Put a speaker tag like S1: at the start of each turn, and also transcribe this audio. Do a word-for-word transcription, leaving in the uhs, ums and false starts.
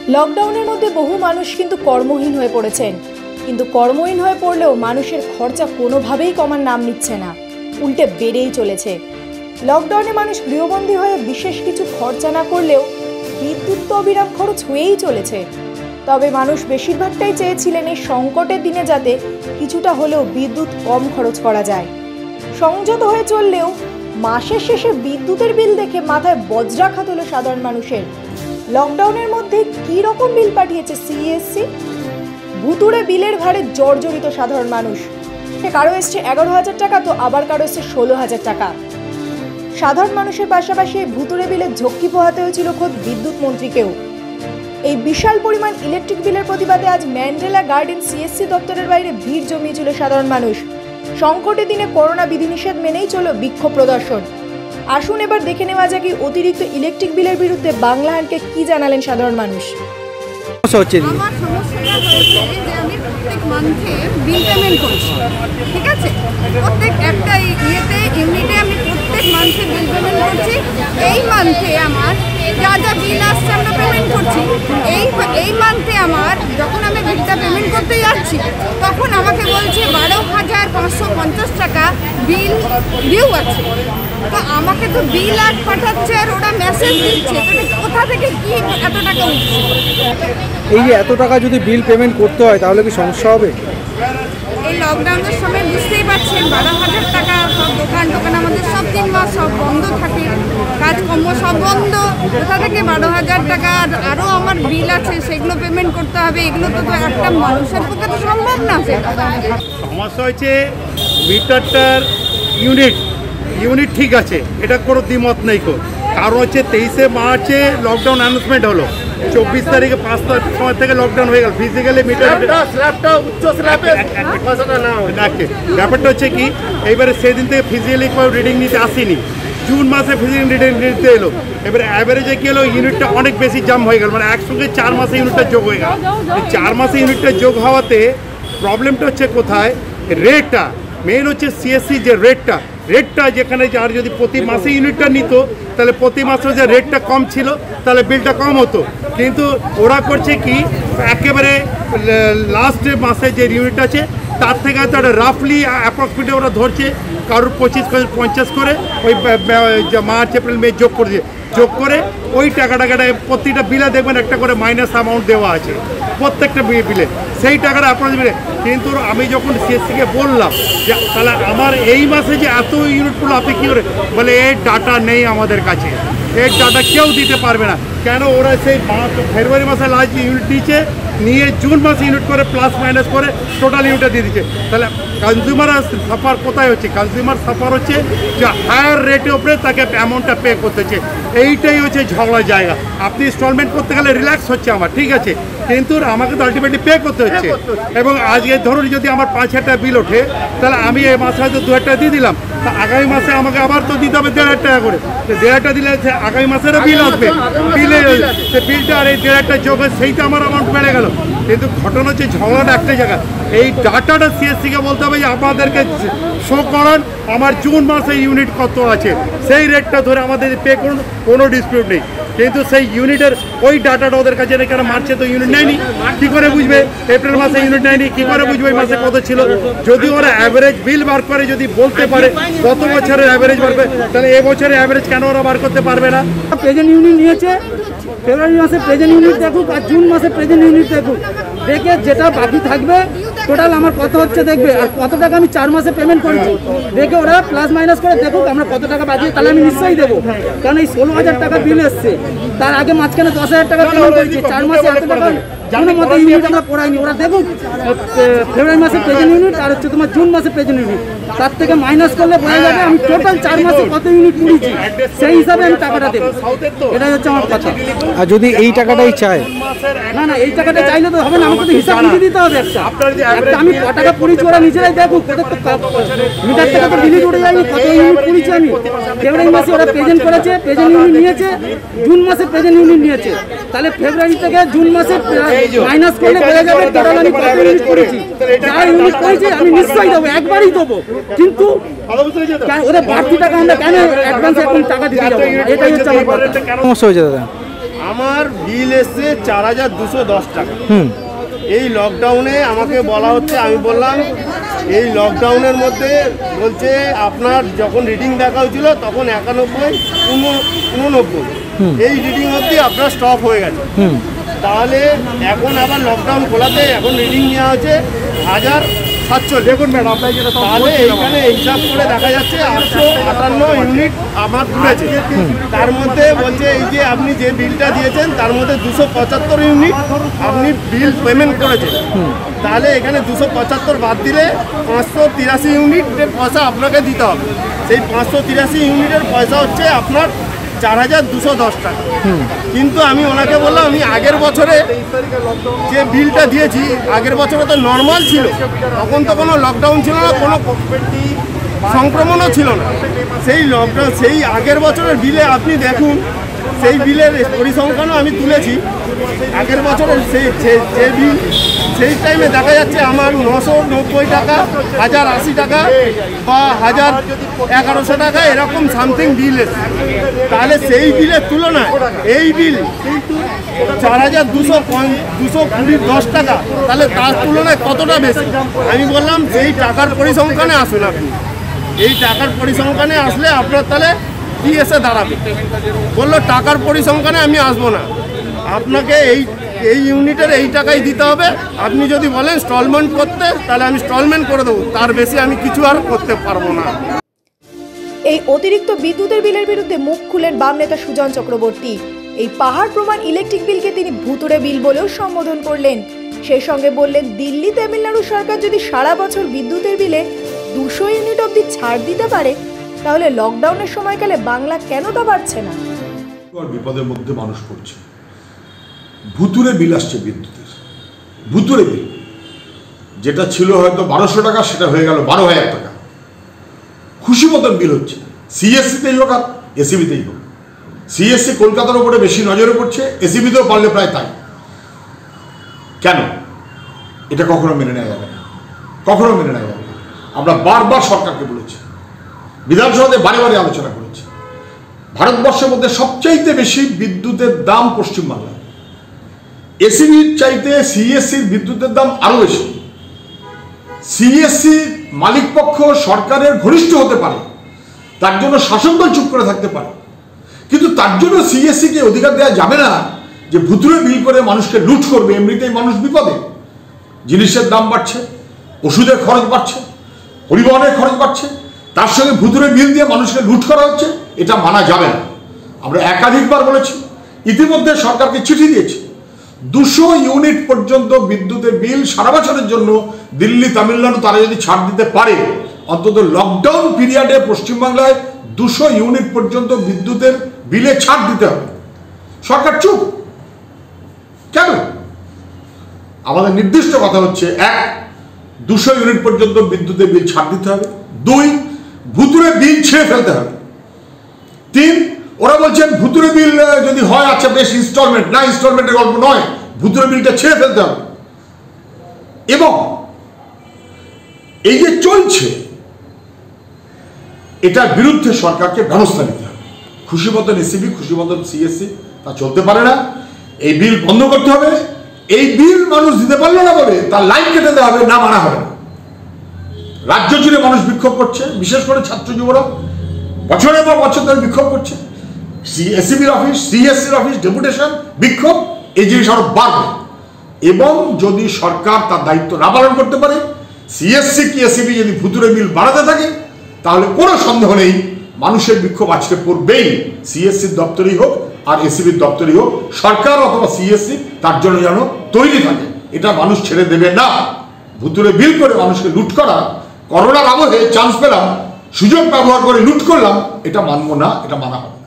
S1: লকডাউনের মধ্যে বহু মানুষ কিন্তু কর্মহীন হয়ে পড়েছেন, কিন্তু কর্মহীন হয়ে পড়লেও মানুষের খরচা কোনোভাবেই কমার নাম নিচ্ছে না, উল্টে বেড়েই চলেছে। লকডাউনে মানুষ গৃহবন্দী হয়ে বিশেষ কিছু খরচা না করলেও বিদ্যুৎ তো অবিরাম খরচ হয়েই চলেছে। তবে মানুষ বেশিরভাগটাই চেয়েছিলেন এই সংকটের দিনে যাতে কিছুটা হলেও বিদ্যুৎ কম খরচ করা যায়। সংযত হয়ে চললেও মাসের শেষে বিদ্যুতের বিল দেখে মাথায় বজ্রাঘাত হলো সাধারণ মানুষের। লকডাউনের মধ্যে কী রকম বিল পাঠিয়েছে সিইএসসি? ভুতুড়ে বিলের ভারে জর্জরিত সাধারণ মানুষ। কারো এসছে এগারো হাজার টাকা, তো আবার কারো এসছে ষোলো হাজার টাকা। সাধারণ মানুষের পাশাপাশি এই ভুতুড়ে বিলের ঝক্কি পোহাতে হয়েছিল খোদ বিদ্যুৎ মন্ত্রীকেও। এই বিশাল পরিমাণ ইলেকট্রিক বিলের প্রতিবাদে আজ ম্যান্ডেলা গার্ডেন সিএসসি দপ্তরের বাইরে ভিড় জমিয়েছিল সাধারণ মানুষ। সংকটের দিনে করোনা বিধিনিষেধ মেনেই চলো বিক্ষোভ প্রদর্শন। আসুন এবার দেখে নেওয়া যাক অতিরিক্ত ইলেকট্রিক বিলের বিরুদ্ধে বাংলাহানকে কি জানালেন সাধারণ মানুষ।
S2: আমার সমস্যাটা হয়েছে যে আমি প্রত্যেক মান্থে বিল পেমেন্ট করছি, ঠিক আছে? প্রত্যেক একটা ইয়েতে ইউনিটে আমি প্রত্যেক মান্থে বিল পেমেন্ট করছি। এই মান্থে আমার যা যা বিল আসছে আমরা পেমেন্ট করছি। এই এই মান্থে আমার যখন আমি বিলটা পেমেন্ট করতে যাচ্ছি তখন আমাকে বলছে বারো হাজার পাঁচশো পঞ্চাশ টাকা বিল ডিউ আছে। তো আমাকে তো বিল আর পাঠাচ্ছে আর ওরা মেসেজ দিচ্ছে, কোথা থেকে কি এত টাকা উঠছে?
S3: এই যে এত টাকা যদি বিল পেমেন্ট করতে হয় তাহলে কি সমস্যা হবে?
S2: এই লকডাউনের সময় বুঝতেই পারছেন বারো হাজার টাকা, সব দোকান টোকান আমাদের সব তিন মাস সব বন্ধ থাকে, কাজকর্ম সব বন্ধ। কোথা থেকে বারো হাজার টাকা? আরও আমার বিল আছে, সেগুলো পেমেন্ট করতে হবে। এগুলো তো একটা মানুষের পক্ষে তো সম্ভব না। সেটা
S4: সমস্যা হচ্ছে মিটারটার ইউনিট ইউনিট ঠিক আছে, এটা কোনো দ্বিমত নেই। কারণ হচ্ছে তেইশে মার্চে লকডাউন অ্যানাউন্সমেন্ট হলো, চব্বিশ তারিখে পাঁচটার সময় থেকে লকডাউন হয়ে গেল। ফিজিক্যালি মিটার ব্যাপারটা হচ্ছে কি, এইবারে সেদিন থেকে ফিজিক্যালি রিডিং নিতে আসেনি, জুন মাসে ফিজিক্যালি রিডিং নিতে এলো। এবারে অ্যাভারেজে কি হলো, ইউনিটটা অনেক বেশি জাম হয়ে গেল, মানে একসঙ্গে চার মাসে ইউনিটটা যোগ হয়ে গেল। চার মাসে ইউনিটটা যোগ হওয়াতে প্রবলেমটা হচ্ছে কোথায়, রেটটা মেন হচ্ছে সিএসসি যে রেটটা রেটটা যেখানে আর যদি প্রতি মাসে ইউনিটটা নিত তাহলে প্রতি মাসে যে রেটটা কম ছিল তাহলে বিলটা কম হতো। কিন্তু ওরা করছে কি, একেবারে লাস্ট মাসে যে ইউনিট আছে তার থেকে হয়তো একটা রাফলি অ্যাপ্রক্সিমেটলি ওরা ধরছে, কারোর পঁচিশ পঞ্চাশ করে ওই মার্চ এপ্রিল মে যোগ করে দিয়ে যোগ করে ওই টাকা টাকাটা প্রতিটা বিলে দেখবেন একটা করে মাইনাস অ্যামাউন্ট দেওয়া আছে প্রত্যেকটা বিলে, সেই টাকাটা আপনার বিলে। কিন্তু আমি যখন সিএসসিকে বললাম যে তাহলে আমার এই মাসে যে এত ইউনিটগুলো আপনি কী করে, বলে এর ডাটা নেই আমাদের কাছে, এর ডাটা কেউ দিতে পারবে না। কেন, ওরা সেই ফেব্রুয়ারি মাসে লাস্ট ইউনিট দিয়েছে, নিয়ে জুন মাসে ইউনিট করে প্লাস মাইনাস করে টোটাল ইউনিটটা দিয়ে দিচ্ছে। তাহলে কনজিউমার সাফার কোথায় হচ্ছে, কনজিউমার সাফার হচ্ছে যে হায়ার রেটের উপরে তাকে অ্যামাউন্টটা পে করতে হচ্ছে। এইটাই হচ্ছে ঝগড়ার জায়গা। আপনি ইনস্টলমেন্ট করতে গেলে রিল্যাক্স হচ্ছে আমার, ঠিক আছে, কিন্তু আমাকে তো আলটিমেটলি পে করতে হচ্ছে। এবং আজকে ধরুন যদি আমার পাঁচ হাজার টাকা বিল ওঠে, তাহলে আমি এই মাসে হয়তো দু হাজার টাকা দিয়ে দিলাম, তা আগামী মাসে আমাকে আবার তো দিতে হবে দেড় হাজার টাকা করে। দেড় হাজার টাকা দিলে আগামী মাসেরও বিল আসবে, বিলে সে বিলটা আর এই দেড় হাজার টাকা যোগ হয়, সেইটা আমার অ্যামাউন্ট বেড়ে গেল। কিন্তু ঘটনা হচ্ছে ঝগড়াটা একটাই জায়গা, এই ডাটাটা সিএসসিকে বলতে হবে যে আপনাদেরকে শো করান আমার জুন মাসে ইউনিট কত আছে, সেই রেটটা ধরে আমাদের পে করুন, কোনো ডিসপিউট নেই। কিন্তু সেই ইউনিটের ওই ডাটাটা ওদের কাছে নেই, কারণ মার্চে তো ইউনিট নেয়নি, কী করে বুঝবে? এপ্রিল মাসে ইউনিট নেয়নি, কী করে বুঝবে এই মাসে কত ছিল? যদি ওরা অ্যাভারেজ বিল বার করে, যদি বলতে পারে গত বছরের অ্যাভারেজ বার করে, তাহলে এবছরের অ্যাভারেজ কেন ওরা বার করতে পারবে না?
S3: প্রেজেন্ট ইউনিট নিয়েছে, ফেব্রুয়ারি মাসে প্রেজেন্ট ইউনিট দেখুক আর জুন মাসে প্রেজেন্ট ইউনিট দেখুক, দেখে যেটা বাকি থাকবে টোটাল আমার কত হচ্ছে দেখবে, আর কত টাকা আমি চার মাসে পেমেন্ট করেছি দেখে ওরা প্লাস মাইনাস করে দেখুক আমরা কত টাকা বাকি, তাহলে আমি নিশ্চয়ই দেবো। কারণ এই ষোলো হাজার টাকা বিল এসছে, তার আগে মাঝখানে দশ হাজার টাকা পেমেন্ট করেছি, চার মাসে এত টাকা কোনো মতো ইউনিট আমরা পড়াইনি। ওরা দেখুক ফেব্রুয়ারি মাসে প্রেজেন্ট ইউনিট আর হচ্ছে তোমার জুন মাসে প্রেজেন্ট ইউনিট, তার থেকে মাইনাস করলে বোঝা যাবে আমি টোটাল চার মাসে কত ইউনিট পুড়িয়েছি, সেই হিসাবে আমি টাকাটা দেবো। এটাই হচ্ছে আমার কথা।
S5: আর যদি এই টাকাটাই চায়,
S3: না না এই টাকাটা চাইলে তো হবে না, আমাকে তো হিসাব লিখে দিতে হবে একটা একটা আমি ক টাকা পুড়িয়েছি ওরা নিজেরাই দেখুক, মিটার থেকে তো বিলিট উঠে যায়নি কত ইউনিট পুড়িয়েছি আমি। ফেব্রুয়ারি মাসে ওরা প্রেজেন্ট করেছে, প্রেজেন্ট ইউনিট নিয়েছে, জুন মাসে প্রেজেন্ট ইউনিট নিয়েছে, তাহলে ফেব্রুয়ারি থেকে জুন মাসে মাইনাস করলে বোঝা যাবে টোটাল আমি কত ইউনিট করেছি। যা ইউনিট করেছি আমি নিশ্চয়ই দেবো, একবারই দেবো, কিন্তু ওদের বাড়তি টাকা আমরা কেন অ্যাডভান্স এখন টাকা দিতে যাবো? এটাই হচ্ছে আমার কথা।
S5: সমস্যা হয়েছে দাদা।
S6: আমার বিল এসছে চার হাজার দুশো দশ টাকা।
S5: হুম
S6: এই লকডাউনে আমাকে বলা হচ্ছে, আমি বললাম এই লকডাউনের মধ্যে বলছে আপনার যখন রিডিং দেখা হয়েছিল তখন একানব্বই উননব্বই এই রিডিং অবধি আপনার স্টপ হয়ে গেছে।
S5: হুম
S6: তাহলে এখন আবার লকডাউন খোলাতে এখন রিডিং নেওয়া হচ্ছে হাজার সাতচল্লিশ।
S4: দেখুন ম্যাডাম, আপনার যেটা
S6: তাহলে এইখানে হিসাব করে দেখা যাচ্ছে আটশো আটান্ন ইউনিট আমার ঘুরেছে। তার মধ্যে বলছে এই যে আপনি যে বিলটা দিয়েছেন তার মধ্যে দুশো পঁচাত্তর ইউনিট আপনি বিল পেমেন্ট করেছেন। তাহলে এখানে দুশো পঁচাত্তর বাদ দিলে পাঁচশো তিরাশি ইউনিটের পয়সা আপনাকে দিতে হবে। সেই পাঁচশো তিরাশি ইউনিটের পয়সা হচ্ছে আপনার চার হাজার দুশো দশ টাকা। কিন্তু আমি ওনাকে বললাম আমি আগের বছরে যে বিলটা দিয়েছি আগের বছরে তো নর্মাল ছিল, তখন তো কোনো লকডাউন ছিল না, কোনো সংক্রমণও ছিল না। সেই লকডাউন সেই আগের বছরের বিলে আপনি দেখুন, সেই বিলের পরিসংখ্যানও আমি তুলেছি। আগের বছরের সেই যে বিল সেই টাইমে দেখা যাচ্ছে আমার নশো নব্বই টাকা, হাজার আশি টাকা বা হাজার এগারোশো টাকা এরকম সামথিং বিল এসছে। তাহলে সেই বিলের তুলনায় এই বিল চার হাজার দুশো দুশো কুড়ি দশ টাকা, তাহলে তার তুলনায় কতটা বেশি? আমি বললাম সেই টাকার পরিসংখ্যানে আসুন আপনি, এই টাকার পরিসংখ্যানে আসলে আপনার তাহলে কি এসে দাঁড়াবে? বললো টাকার পরিসংখ্যানে আমি আসবো না, আপনাকে এই এই ইউনিটের এই টাকাই দিতে হবে। আপনি যদি বলেন স্টলমেন্ট করতে তাহলে আমি স্টলমেন্ট করে দেবো, তার বেশি আমি কিছু আর করতে পারবো না।
S1: এই অতিরিক্ত বিদ্যুতের বিলের বিরুদ্ধে মুখ খুলেন বাম নেতা সুজন চক্রবর্তী। এই পাহাড় প্রমাণ ইলেকট্রিক বিলকে তিনি ভুতুড়ে বিল বলেও সম্বোধন করলেন। সেই সঙ্গে বললেন, দিল্লি তামিলনাড়ু সরকার যদি সারা বছর বিদ্যুতের বিলে দুশো ইউনিট অবধি ছাড় দিতে পারে, তাহলে লকডাউনের সময়কালে বাংলা কেন তা পারছে না?
S7: বিপদের মধ্যে মানুষ পড়ছে। ভুতুরে বিল আসছে বিদ্যুতের, ভুতুরে বিল যেটা ছিল হয়তো বারোশো টাকা সেটা হয়ে গেল বারো হাজার টাকা। খুশি মতন বিল হচ্ছে, সিএসসিতেই হোক আর এসিবিতেই হোক। সিএসসি কলকাতার উপরে বেশি নজরে পড়ছে, এসিবিতেও পারলে প্রায় তাই। কেন? এটা কখনো মেনে নেওয়া যাবে না, কখনো মেনে নেওয়া যাবে না। আমরা বারবার সরকারকে বলেছি, বিধানসভাতে বারে বারে আলোচনা করেছি। ভারতবর্ষের মধ্যে সবচাইতে বেশি বিদ্যুতের দাম পশ্চিমবাংলায়। এসিবির চাইতে সিএসসির বিদ্যুতের দাম আরো বেশি। সিএসসি মালিক পক্ষ সরকারের ঘনিষ্ঠ হতে পারে, তার জন্য শাসক দল চুপ করে থাকতে পারে, কিন্তু তার জন্য সিএসসি কে অধিকার দেওয়া যাবে না যে ভুতুরে বিল করে মানুষকে লুট করবে। এমনিতেই মানুষ বিপদে, জিনিসের দাম বাড়ছে, ওষুধের খরচ বাড়ছে, পরিবহনের খরচ বাড়ছে, তার সঙ্গে ভুতুরে বিল দিয়ে মানুষকে লুট করা হচ্ছে। এটা মানা যাবে না। আমরা একাধিকবার বলেছি, ইতিমধ্যে সরকারকে চিঠি দিয়েছি। দুশো ইউনিট পর্যন্ত বিদ্যুতের বিল সারা বছরের জন্য দিল্লি তামিলনাড়ু তারা যদি ছাড় দিতে পারে, অন্তত লকডাউন পিরিয়ডে পশ্চিমবাংলায় দুশো ইউনিট পর্যন্ত বিদ্যুতের বিলে ছাড় দিতে হবে। সরকার চুপ কেন? আমাদের নির্দিষ্ট কথা হচ্ছে, এক, দুশো ইউনিট পর্যন্ত বিদ্যুতের বিল ছাড় দিতে হবে। দুই, ভুতুরে বিল ছেড়ে ফেলতে হবে। তিন, ওরা বলছেন ভুতুরে বিল যদি হয় আচ্ছা বেশ, ইনস্টলমেন্ট না, ইনস্টলমেন্টের গল্প নয়, ভুতুরে বিলটা ছেড়ে ফেলতে হবে। এবং এই যে চলছে এটার বিরুদ্ধে সরকারকে ব্যবস্থা নিতে হবে। খুশি মতন এসিবি, খুশি মতন সিএসসি তা চলতে পারে না। এই বিল বন্ধ করতে হবে। এই বিল মানুষ দিতে পারলো না বলে তার লাইন কেটে দেওয়া হবে, না মানা হবে না। রাজ্য জুড়ে মানুষ বিক্ষোভ করছে, বিশেষ করে ছাত্র যুবরা বছরের পর বছর ধরে বিক্ষোভ করছে। এসিবির অফিস, সিএসসির অফিস, ডেপুটেশন, বিক্ষোভ, এই জিনিস আরো বাড়বে। এবং যদি সরকার তার দায়িত্ব না পালন করতে পারে, সিএসসি কি এসিবি যদি ভুতুরে বিল বাড়াতে থাকে, তাহলে কোনো সন্দেহ নেই মানুষের বিক্ষোভ আজকে পড়বেই। সিএসসির দপ্তরেই হোক আর এসিবির দপ্তরেই হোক, সরকার অথবা সিএসসি তার জন্য যেন তৈরি থাকে। এটা মানুষ ছেড়ে দেবে না। ভুতুরে বিল করে মানুষকে লুট করা, করোনার আবহে চান্স পেলাম, সুযোগ ব্যবহার করে লুট করলাম, এটা মানব না, এটা মানা হবে।